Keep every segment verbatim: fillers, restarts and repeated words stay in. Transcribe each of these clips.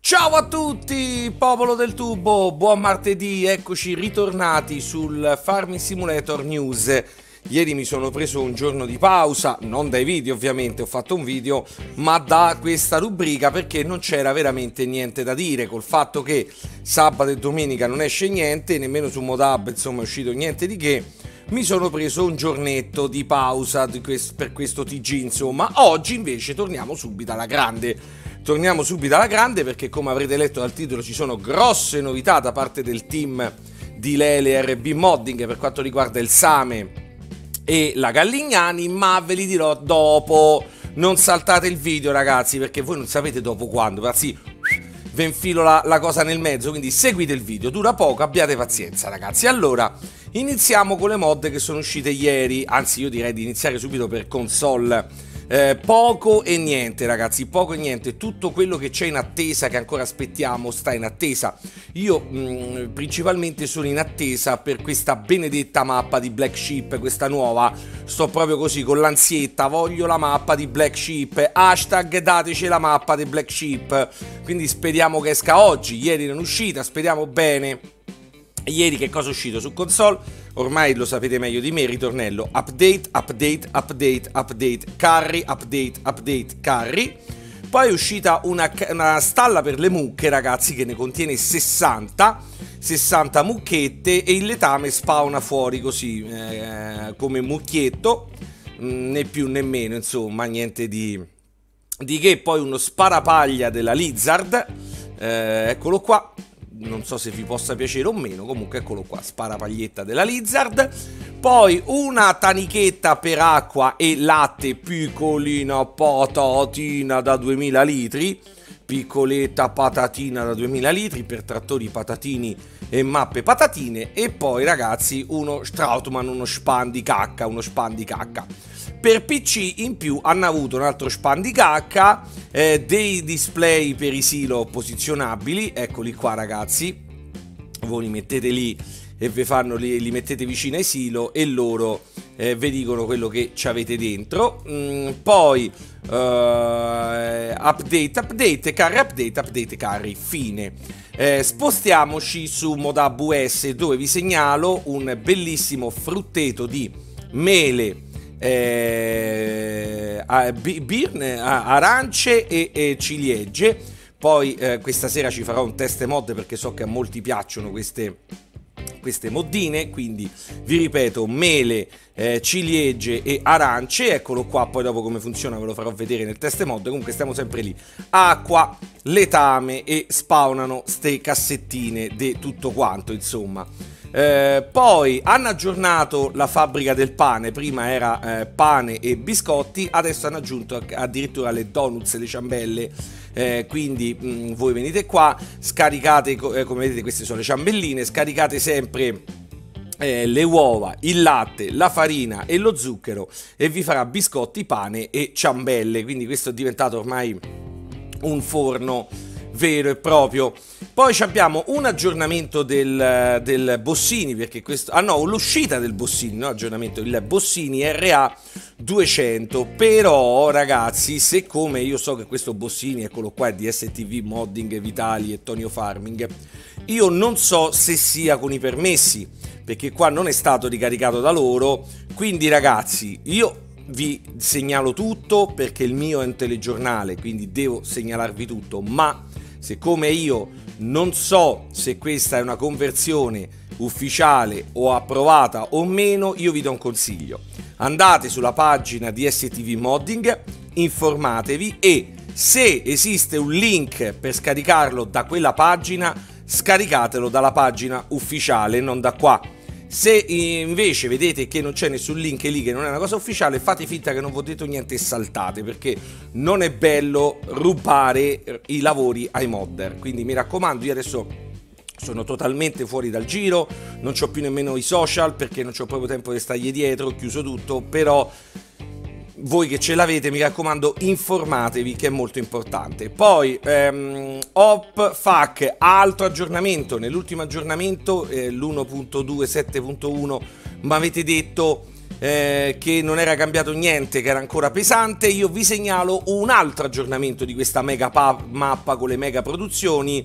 Ciao a tutti, popolo del tubo, buon martedì, eccoci ritornati sul Farming Simulator News. Ieri mi sono preso un giorno di pausa, non dai video ovviamente, ho fatto un video, ma da questa rubrica perché non c'era veramente niente da dire, col fatto che sabato e domenica non esce niente, nemmeno su Modab insomma è uscito niente di che. Mi sono preso un giornetto di pausa di quest- per questo T G insomma. Oggi invece torniamo subito alla grande. Torniamo subito alla grande perché, come avrete letto dal titolo, ci sono grosse novità da parte del team di Lele R B Modding per quanto riguarda il Same e la Gallignani, ma ve li dirò dopo. Non saltate il video, ragazzi, perché voi non sapete dopo quando, ragazzi, ve infilo la, la cosa nel mezzo, quindi seguite il video, dura poco, abbiate pazienza, ragazzi. Allora, iniziamo con le mod che sono uscite ieri, anzi io direi di iniziare subito per console. Eh, poco e niente, ragazzi, poco e niente. Tutto quello che c'è in attesa, che ancora aspettiamo, sta in attesa. Io mh, principalmente sono in attesa per questa benedetta mappa di Black Sheep, questa nuova. Sto proprio così con l'ansietta, voglio la mappa di Black Sheep, hashtag dateci la mappa di Black Sheep. Quindi speriamo che esca oggi. Ieri non è uscita, speriamo bene. Ieri che cosa è uscito su console? Ormai lo sapete meglio di me, ritornello, update, update, update, update, carry, update, update, carry. Poi è uscita una, una stalla per le mucche, ragazzi, che ne contiene sessanta, sessanta mucchette e il letame spawna fuori così, eh, come mucchietto, né più né meno, insomma, niente di, di che. Poi uno sparapaglia della Lizard, eh, eccolo qua. Non so se vi possa piacere o meno, comunque eccolo qua, sparapaglietta della Lizard. Poi una tanichetta per acqua e latte piccolina patatina da duemila litri. Piccoletta patatina da duemila litri per trattori patatini e mappe patatine. E poi, ragazzi, uno Strautmann, uno span di cacca, uno span di cacca. Per P C in più hanno avuto un altro span di cacca, eh, dei display per i silo posizionabili, eccoli qua, ragazzi. Voi li mettete lì e vi fanno, li, li mettete vicino ai silo e loro eh, vi dicono quello che ci avete dentro. Mm, poi uh, update, update, carry, update, update, carry, fine. Eh, spostiamoci su Modab U S, dove vi segnalo un bellissimo frutteto di mele, Eh, birne, arance e, e ciliegie. Poi eh, questa sera ci farò un test mod perché so che a molti piacciono queste, queste moddine, quindi vi ripeto, mele, eh, ciliegie e arance, eccolo qua. Poi dopo come funziona ve lo farò vedere nel test mod. Comunque stiamo sempre lì, acqua, letame e spawnano ste cassettine di tutto quanto, insomma. Eh, poi hanno aggiornato la fabbrica del pane, prima era eh, pane e biscotti, adesso hanno aggiunto addirittura le donuts e le ciambelle, eh, quindi mh, voi venite qua, scaricate, eh, come vedete queste sono le ciambelline, scaricate sempre eh, le uova, il latte, la farina e lo zucchero e vi farà biscotti, pane e ciambelle, quindi questo è diventato ormai un forno vero e proprio. Poi abbiamo un aggiornamento del, del Bossini, perché questo, ah no, l'uscita del Bossini, no aggiornamento, il Bossini R A duecento. Però, ragazzi, siccome io so che questo Bossini, eccolo qua, è di S T V Modding, Vitali e Tonio Farming, io non so se sia con i permessi, perché qua non è stato ricaricato da loro. Quindi, ragazzi, io vi segnalo tutto perché il mio è un telegiornale, quindi devo segnalarvi tutto, ma siccome io non so se questa è una conversione ufficiale o approvata o meno, io vi do un consiglio: andate sulla pagina di S T V Modding, informatevi e se esiste un link per scaricarlo da quella pagina, scaricatelo dalla pagina ufficiale, non da qua. Se invece vedete che non c'è nessun link lì, che non è una cosa ufficiale, fate finta che non vi ho detto niente e saltate, perché non è bello rubare i lavori ai modder. Quindi mi raccomando, io adesso sono totalmente fuori dal giro, non c'ho più nemmeno i social perché non c'ho proprio tempo di stargli dietro, ho chiuso tutto. Però voi che ce l'avete, mi raccomando, informatevi, che è molto importante. Poi ehm, Op F A Q, altro aggiornamento. Nell'ultimo aggiornamento, eh, l'uno punto due sette punto uno, mi avete detto eh, che non era cambiato niente, che era ancora pesante, io vi segnalo un altro aggiornamento di questa mega mappa con le mega produzioni.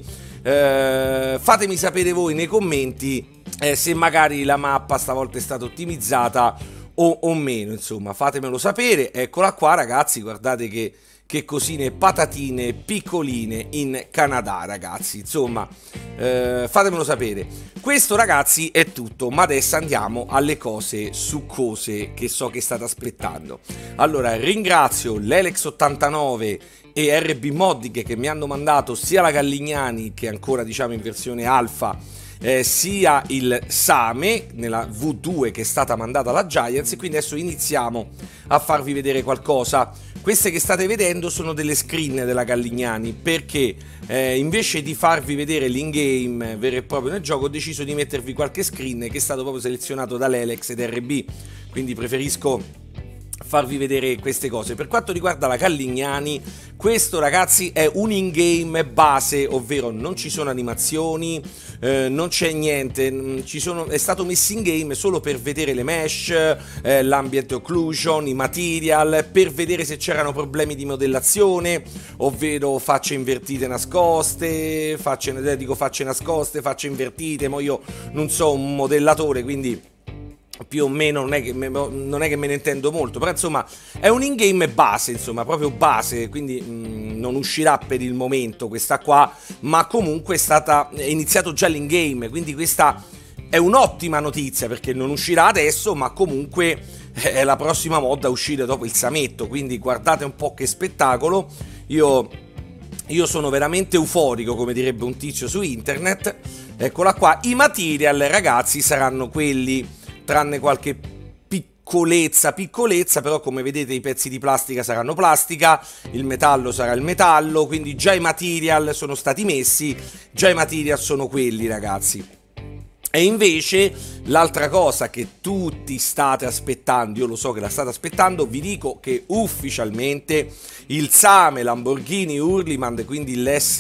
Eh, fatemi sapere voi nei commenti eh, se magari la mappa stavolta è stata ottimizzata o, o meno, insomma fatemelo sapere. Eccola qua ragazzi, guardate che, che cosine patatine piccoline in Canada ragazzi, insomma eh, fatemelo sapere. Questo ragazzi è tutto, ma adesso andiamo alle cose succose che so che state aspettando. Allora ringrazio l'Elex ottantanove e R B Modding che mi hanno mandato sia la Gallignani, che è ancora diciamo in versione alfa, eh, sia il Same nella V due che è stata mandata alla Giants, e quindi adesso iniziamo a farvi vedere qualcosa. Queste che state vedendo sono delle screen della Gallignani, perché eh, invece di farvi vedere l'in-game vero e proprio nel gioco ho deciso di mettervi qualche screen che è stato proprio selezionato dall'Elex ed R B, quindi preferisco farvi vedere queste cose. Per quanto riguarda la Gallignani, questo ragazzi è un in-game base, ovvero non ci sono animazioni, eh, non c'è niente, ci sono, è stato messo in game solo per vedere le mesh, eh, l'ambient occlusion, i material, per vedere se c'erano problemi di modellazione, ovvero facce invertite nascoste, facce, dico facce nascoste, facce invertite, ma io non so un modellatore, quindi più o meno non è, che me, non è che me ne intendo molto, però insomma è un in-game base, insomma proprio base, quindi mh, non uscirà per il momento questa qua, ma comunque è stata è iniziato già l'in-game, quindi questa è un'ottima notizia, perché non uscirà adesso, ma comunque è la prossima mod a uscire dopo il Sametto, quindi guardate un po' che spettacolo. Io, io sono veramente euforico, come direbbe un tizio su internet. Eccola qua, i material ragazzi saranno quelli, tranne qualche piccolezza, piccolezza, però come vedete i pezzi di plastica saranno plastica, il metallo sarà il metallo, quindi già i material sono stati messi, già i material sono quelli ragazzi. E invece l'altra cosa che tutti state aspettando, io lo so che la state aspettando, vi dico che ufficialmente il Same Lamborghini Hurliman, quindi l'S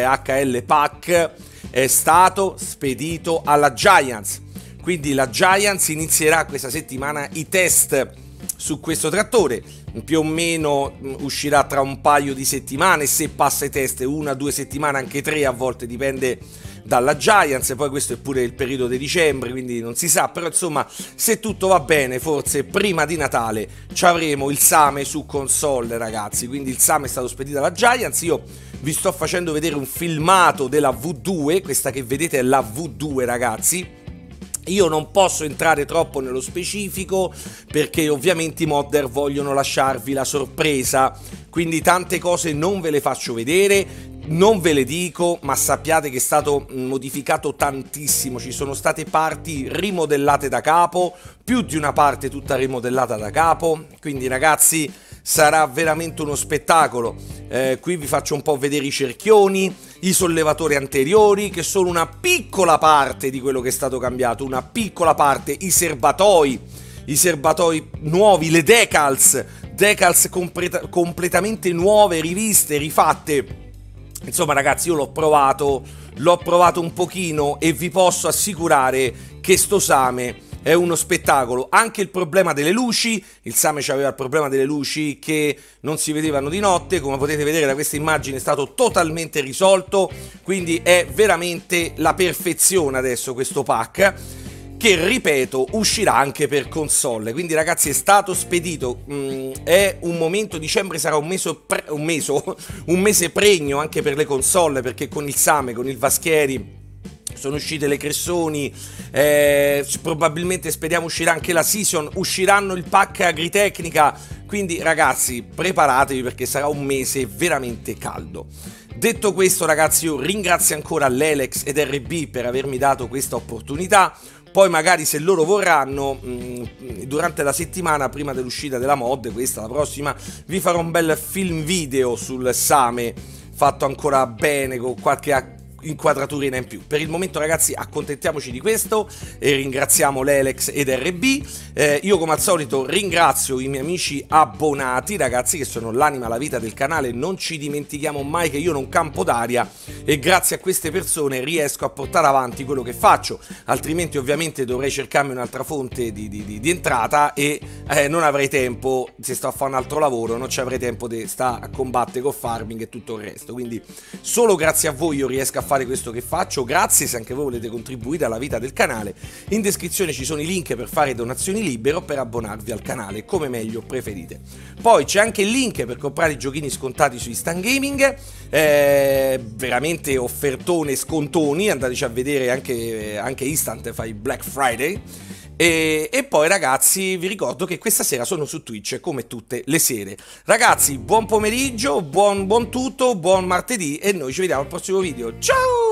H L Pack, è stato spedito alla Giants. Quindi la Giants inizierà questa settimana i test su questo trattore, più o meno uscirà tra un paio di settimane, se passa i test una, due settimane, anche tre a volte, dipende dalla Giants, e poi questo è pure il periodo di dicembre, quindi non si sa, però insomma se tutto va bene forse prima di Natale ci avremo il Same su console ragazzi, quindi il Same è stato spedito alla Giants. Io vi sto facendo vedere un filmato della V due, questa che vedete è la V due ragazzi. Io non posso entrare troppo nello specifico perché ovviamente i modder vogliono lasciarvi la sorpresa, quindi tante cose non ve le faccio vedere, non ve le dico, ma sappiate che è stato modificato tantissimo, ci sono state parti rimodellate da capo, più di una parte tutta rimodellata da capo, quindi ragazzi sarà veramente uno spettacolo. Eh, qui vi faccio un po' vedere i cerchioni, i sollevatori anteriori, che sono una piccola parte di quello che è stato cambiato, una piccola parte, i serbatoi, i serbatoi nuovi, le decals, decals completa- completamente nuove, riviste, rifatte. Insomma ragazzi, io l'ho provato, l'ho provato un pochino e vi posso assicurare che sto Same è uno spettacolo. Anche il problema delle luci, il Same aveva il problema delle luci che non si vedevano di notte, come potete vedere da questa immagine è stato totalmente risolto, quindi è veramente la perfezione adesso questo pack, che ripeto uscirà anche per console. Quindi ragazzi è stato spedito, mm, è un momento, dicembre sarà un mese, pre, un, meso, un mese pregno anche per le console, perché con il Same, con il Vaschieri sono uscite le Cressoni, eh, probabilmente speriamo uscirà anche la Season, usciranno il pack Agritecnica, quindi ragazzi preparatevi perché sarà un mese veramente caldo. Detto questo ragazzi, io ringrazio ancora l'Elex ed R B per avermi dato questa opportunità. Poi magari se loro vorranno mh, durante la settimana prima dell'uscita della mod, questa la prossima, vi farò un bel film video sul Same fatto ancora bene, con qualche inquadrature in più. Per il momento ragazzi accontentiamoci di questo e ringraziamo l'Elex ed R B. Eh, io come al solito ringrazio i miei amici abbonati ragazzi, che sono l'anima, la vita del canale. Non ci dimentichiamo mai che io non campo d'aria e grazie a queste persone riesco a portare avanti quello che faccio, altrimenti ovviamente dovrei cercarmi un'altra fonte di, di, di, di entrata e eh, non avrei tempo, se sto a fare un altro lavoro non ci avrei tempo di stare a combattere con farming e tutto il resto. Quindi solo grazie a voi io riesco a fare questo che faccio. Grazie se anche voi volete contribuire alla vita del canale. In descrizione ci sono i link per fare donazioni libere o per abbonarvi al canale, come meglio preferite. Poi c'è anche il link per comprare i giochini scontati su Instant Gaming, eh, veramente offertone, scontoni, andateci a vedere anche, anche Instant fa i Black Friday. E, e poi ragazzi vi ricordo che questa sera sono su Twitch come tutte le sere. Ragazzi buon pomeriggio, buon, buon tutto, buon martedì e noi ci vediamo al prossimo video. Ciao!